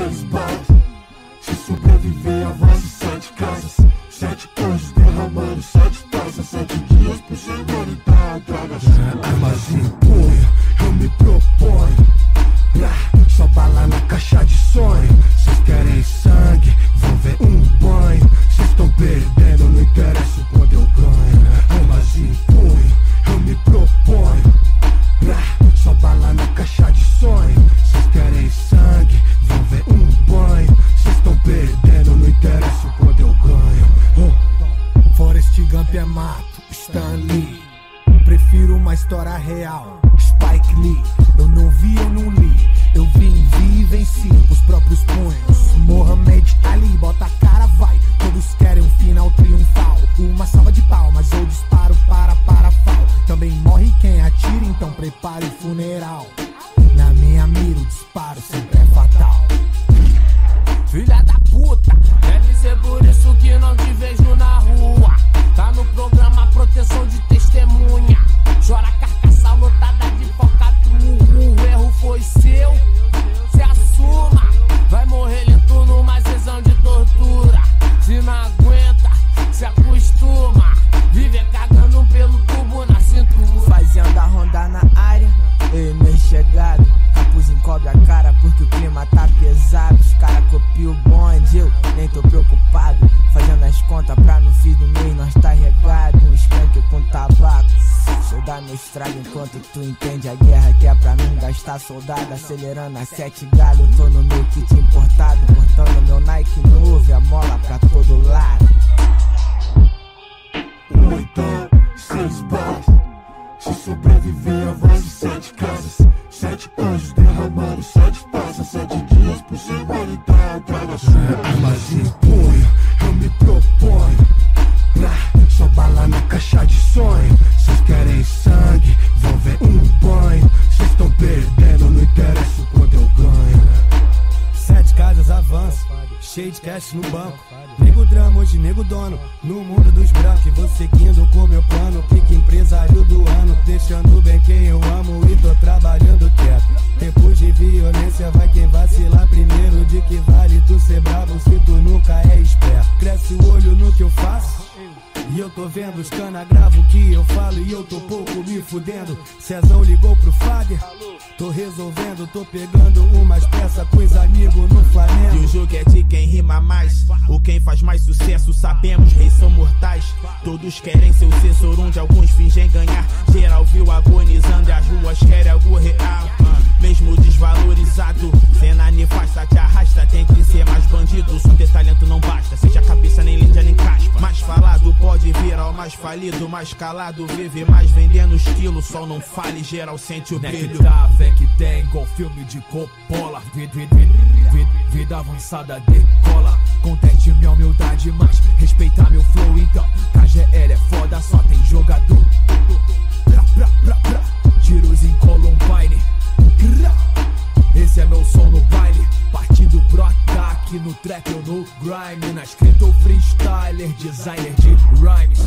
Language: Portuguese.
6 balas. Se sobreviver, avance 7 casas. 7 anjos derramando 7 taças. 7 dias por semana e tá a draga. Armas em punho, eu me proponho. Só bala na caixa de sonho. Cês querem sangue, vão ver um banho. Cês tão perdendo, não interessa o quanto eu ganho. Armas em punho, eu me proponho. Só bala na caixa de sonho. Cês querem sangue, vão ver um banho. Cês tão perdendo, não interessa o quanto eu ganho. Forrest Gump é mato, Stan Lee. Prefiro uma história real, Spike Lee. Eu não vi, eu não li. Eu vi e venci os próprios punhos. Mohamed Ali, bota a cara, vai. Todos querem um final triunfal. Uma salva de palmas, eu disparo para fal. Também morre quem atira, então prepare o funeral. Na minha mira o disparo sempre é fatal. Filha da puta, deve ser por isso que não te vejo na rua. Tá no programa proteção de testemunha. Chora carcaça lotada de focatrua. O erro foi seu, se assuma. Vai morrer lento numa sessão de tortura. Se não aguenta, se acostuma. Viver cagando pelo tubo na cintura. Fazendo a ronda na área, eu e meu chegado. Capuz encobre a cara porque o clima tá pesado. Os cara copiam o bonde, eu nem tô preocupado. Fazendo as contas pra no fim do mês nós tá regado. Um skunk com tabaco. Deixa eu dar meu estrago enquanto tu entende a guerra que é pra mim gastar soldado. Acelerando a 7 galho, eu tô no meu kit importado. Cortando meu Nike novo e a mola pra todo lado. Ou então 6 balas. Se sobreviver, avance 7 casas. 7 anjos derramando 7 taças. 7 dias por semana e tá a draga. Armas em punho, eu me proponho. Só bala na caixa de sonho. Cês querem sangue, vão ver um banho. Cês tão perdendo, não interessa o quanto eu ganho. 7 casas avanço, cheio de cash no banco. Nego drama, hoje nego dono. No mundo dos brancos, vou seguindo com meu plano. Pique empresário do ano, deixando bem quem eu amo. E tô trabalhando quieto. Tempos de violência, vai quem vacilar primeiro. De que vale tu ser bravo se tu nunca é esperto. Cresce o olho no que eu faço. E eu tô vendo os cana gravo o que eu falo e eu tô pouco me fudendo. Cezão ligou pro Fader, tô resolvendo, tô pegando umas peças com os amigos no Flamengo. E o jogo é de quem rima mais, ou quem faz mais sucesso, sabemos, reis são mortais. Todos querem ser o sucessor, onde alguns fingem ganhar. Geral viu agonizando e as ruas querem algo real. Mesmo desvalorizado, cena nefasta te arrasta. Tem que ser mais bandido, só ter talento não basta. Seja cabeça, nem líndia, nem caspa. Mais falado pode virar o mais falido. Mais calado vive mais vendendo estilo. Só não fale, geral sente o brilho. Vem que tem igual filme de Coppola. Vida avançada decola. Contente minha humildade, mas respeitar meu flow. Então, KGL é foda, só tem jogador. Tiros em Columbine. Esse é meu som no baile. Partindo pro ataque, no trap ou no grime. Na escrita ou freestyler, designer de rhymes.